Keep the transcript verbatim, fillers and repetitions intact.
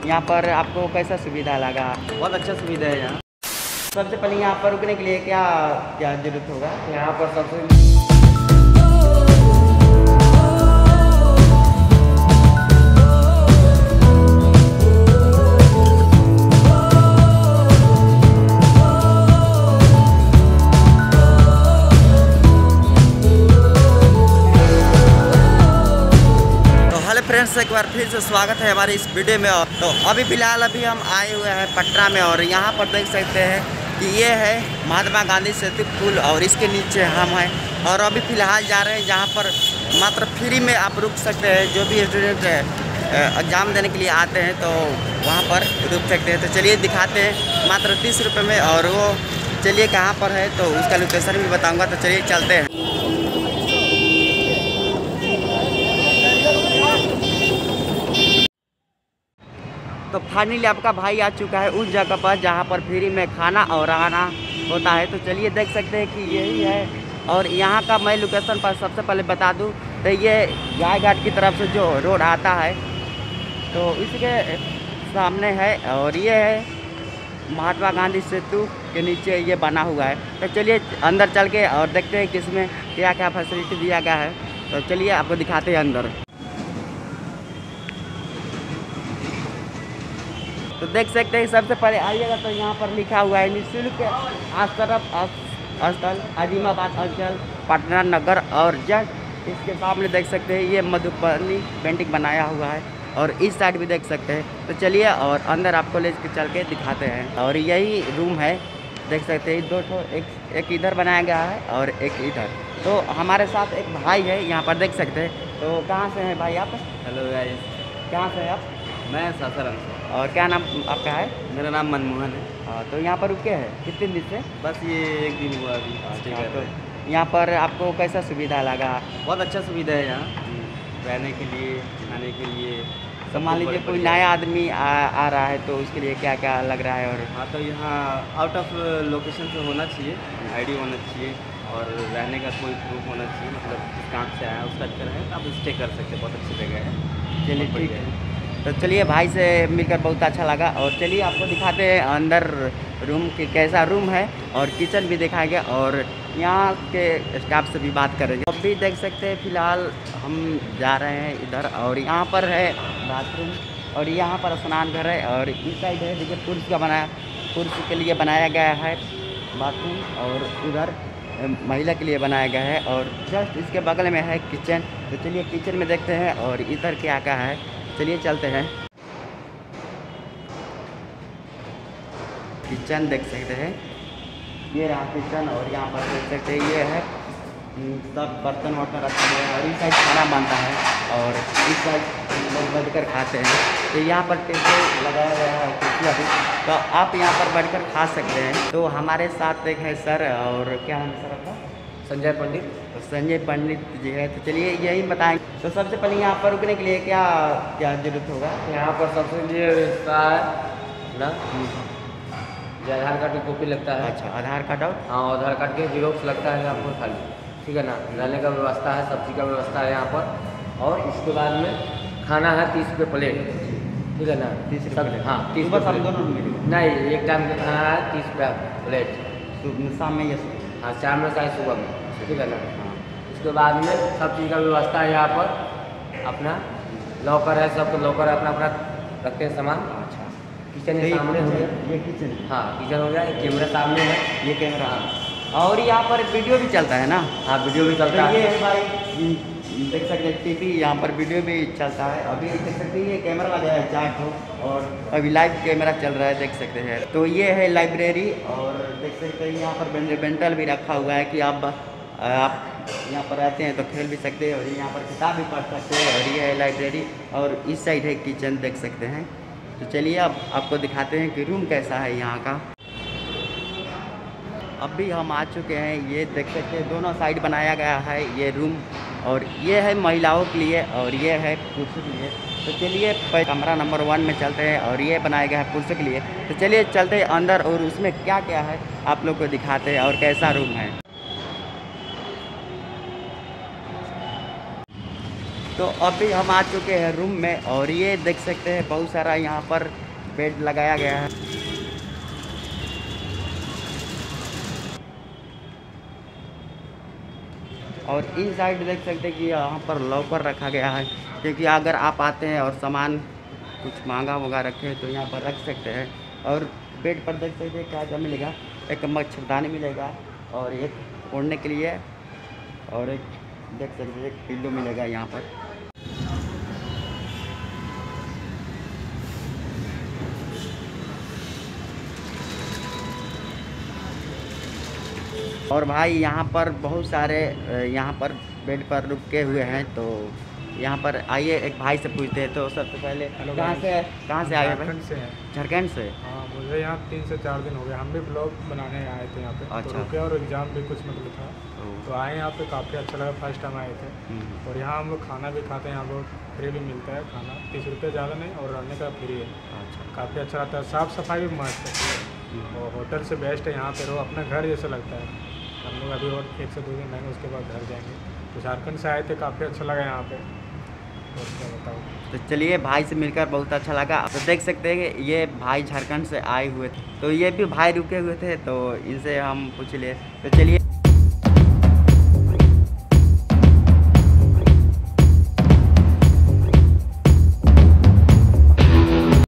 यहाँ पर आपको कैसा सुविधा लगा? बहुत अच्छा सुविधा है यहाँ। सबसे पहले यहाँ पर रुकने के लिए क्या क्या जरूरत होगा? यहाँ पर सबसे फ्रेंड्स, एक बार फिर से स्वागत है हमारे इस वीडियो में। तो अभी फ़िलहाल अभी हम आए हुए हैं पटना में और यहाँ पर देख सकते हैं कि ये है महात्मा गांधी सेतु पुल और इसके नीचे हम हैं और अभी फ़िलहाल जा रहे हैं जहाँ पर मात्र फ्री में आप रुक सकते हैं। जो भी स्टूडेंट एग्ज़ाम देने के लिए आते हैं तो वहाँ पर रुक सकते हैं। तो चलिए दिखाते हैं मात्र तीस रुपये में, और वो चलिए कहाँ पर है तो उसका लोकेशन भी बताऊँगा। तो चलिए चलते हैं। तो फाइनली आपका भाई आ चुका है उस जगह पर जहाँ पर फ्री में खाना और रहना होता है। तो चलिए देख सकते हैं कि यही है। और यहाँ का मैं लोकेशन पर सबसे पहले बता दूँ तो ये गाय घाट की तरफ से जो रोड आता है तो इसके सामने है, और ये है महात्मा गांधी सेतु के नीचे ये बना हुआ है। तो चलिए अंदर चल के और देखते हैं कि इसमें क्या क्या फैसिलिटी दिया गया है। तो चलिए आपको दिखाते हैं अंदर। तो देख सकते हैं सबसे पहले आइएगा तो यहाँ पर लिखा हुआ है निःशुल्क आश्रम स्थल अजीमाबाद अंचल पटना नगर, और जस्ट इसके सामने देख सकते हैं ये मधुबनी पेंटिंग बनाया हुआ है, और इस साइड भी देख सकते हैं। तो चलिए और अंदर आपको ले चल के दिखाते हैं। और यही रूम है, देख सकते हैं दो ठो, एक एक इधर बनाया गया है और एक इधर। तो हमारे साथ एक भाई है यहाँ पर देख सकते हैं। तो कहाँ से हैं भाई आप? हेलो गाइस, कहाँ से हैं आप? मैं सासाराम से। और क्या नाम आपका है? मेरा नाम मनमोहन है। हाँ, तो यहाँ पर रुके हैं कितने दिन से? बस ये एक दिन हुआ अभी स्टे कर रहे तो यहाँ पर आपको कैसा सुविधा लगा? बहुत अच्छा सुविधा है यहाँ, रहने के लिए, खाने के लिए। तो मान लीजिए कोई नया आदमी आ, आ रहा है तो उसके लिए क्या क्या लग रहा है? और हाँ, तो यहाँ आउट ऑफ लोकेशन से होना चाहिए, आईडी होना चाहिए और रहने का कोई प्रूफ होना चाहिए, मतलब किस काम से आया उसका अच्छा है। आप स्टे कर सकते हैं, बहुत अच्छी जगह है। चलिए ठीक है। तो चलिए भाई से मिलकर बहुत अच्छा लगा, और चलिए आपको दिखाते हैं अंदर रूम की कैसा रूम है, और किचन भी दिखाएंगे और यहाँ के स्टाफ से भी बात करेंगे। अब भी देख सकते हैं फ़िलहाल हम जा रहे हैं इधर, और यहाँ पर है बाथरूम और यहाँ पर स्नान घर है, और इस साइड है देखिए पुरुष का बनाया पुरुष के लिए बनाया गया है बाथरूम, और उधर महिला के लिए बनाया गया है, और जस्ट इसके बगल में है किचन। तो चलिए किचन में देखते हैं और इधर क्या क्या है। चलिए चलते हैं। किचन देख सकते हैं, ये रहा किचन, और यहाँ पर देख सकते हैं ये है सब बर्तन वर्तन रखा हुआ है, और इस साइड खाना बनता है और इस साइड लोग बैठकर खाते हैं। तो यहाँ पर टेबल लगाया गया है कुर्सियाँ भी, तो आप यहाँ पर बैठकर खा सकते हैं। तो हमारे साथ एक है सर, और क्या नाम है सर आपका? संजय पंडित। तो संजय पंडित जी है। तो चलिए यही बताएंगे। तो सबसे पहले यहाँ पर रुकने के लिए क्या क्या जरूरत होगा? यहाँ पर सबसे लिए रिश्ता है ना, जो आधार कार्ड की कॉपी लगता है। अच्छा, आधार कार्ड और हाँ, आधार कार्ड के जीरोक्स लगता है आपको खाली, ठीक है ना। रहने का व्यवस्था है, सब्जी का व्यवस्था है यहाँ पर, और इसके बाद में खाना है तीस रुपये प्लेट, ठीक है ना। तीस रुपये? हाँ, तीस बस हम रुपये दोनों मिलेंगे? नहीं, एक टाइम का खाना है तीस रुपया प्लेट, तो शाम में ये हाँ शाम में चाहे सुबह में, ठीक है ना। हाँ, उसके बाद में सब चीज़ का व्यवस्था है यहाँ पर, अपना लॉकर है, सबको लॉकर है, अपना अपना रखते हैं सामान। अच्छा, किचन के सामने हो गया, ये किचन। हाँ किचन हो गया, एक कैमरा सामने है, ये कैमरा, और यहाँ पर वीडियो भी चलता है ना? हाँ वीडियो भी चलता तो है। ये है भाई, देख सकते हैं टीवी, यहाँ पर वीडियो भी चलता है। अभी देख सकते हैं ये कैमरा लगा है चार ठो, और अभी लाइव कैमरा चल रहा है, देख सकते हैं। तो ये है लाइब्रेरी, और देख सकते हैं यहाँ पर बेंटल भी रखा हुआ है कि आप आप यहाँ पर रहते हैं तो खेल भी सकते हैं, और यहाँ पर किताब भी पढ़ सकते हैं। और ये है लाइब्रेरी, और इस साइड है किचन, देख सकते हैं। तो चलिए अब आपको दिखाते हैं कि रूम कैसा है यहाँ का। अब भी हम आ चुके हैं, ये देख सकते हैं दोनों साइड बनाया गया है ये रूम, और ये है महिलाओं के लिए और ये है पुरुषों के लिए। तो चलिए कमरा नंबर वन में चलते हैं, और ये बनाया गया है पुरुषों के लिए। तो चलिए चलते हैं अंदर, और उसमें क्या क्या है आप लोग को दिखाते हैं और कैसा रूम है। तो अभी हम आ चुके हैं रूम में और ये देख सकते हैं बहुत सारा यहाँ पर बेड लगाया गया है। और इन साइड देख सकते हैं कि यहाँ पर लॉकर रखा गया है, क्योंकि अगर आप आते हैं और सामान कुछ महंगा वंगा रखे तो यहाँ पर रख सकते हैं। और बेड पर देख सकते हैं क्या क्या मिलेगा, एक मच्छरदानी मिलेगा और एक ओढ़ने के लिए, और एक देख सकते हैं एक पिल्लो मिलेगा यहाँ पर। और भाई यहाँ पर बहुत सारे यहाँ पर बेड पर रुके हुए हैं, तो यहाँ पर आइए एक भाई से पूछते हैं। तो सबसे पहले कहाँ से कहाँ से आए हैं भाई? झारखंड से हैं। झारखंड से। हाँ, मुझे यहाँ तीन से चार दिन हो गए। हम भी ब्लॉग बनाने आए थे यहाँ पे। अच्छा। तो रुके और एग्ज़ाम भी कुछ मतलब था, तो आए यहाँ पे, काफ़ी अच्छा लगा। फर्स्ट टाइम आए थे। हम्म। और यहाँ हम लोग खाना भी खाते हैं, यहाँ बहुत फ्री भी मिलता है खाना, तीस रुपये ज़्यादा नहीं, और रहने का फ्री है। अच्छा। काफ़ी अच्छा रहता है, साफ़ सफाई भी मस्त है, और होटल से बेस्ट है। यहाँ पे रहो, अपना घर जैसा लगता है। हम लोग अभी और एक से दो दिन रहेंगे, उसके बाद घर जाएंगे। तो झारखंड से आए थे, काफ़ी अच्छा लगा यहाँ पे। और क्या बताऊँ। तो चलिए भाई से मिलकर बहुत अच्छा लगा। तो देख सकते हैं कि ये भाई झारखंड से आए हुए थे, तो ये भी भाई रुके हुए थे, तो इनसे हम पूछ लिए। तो चलिए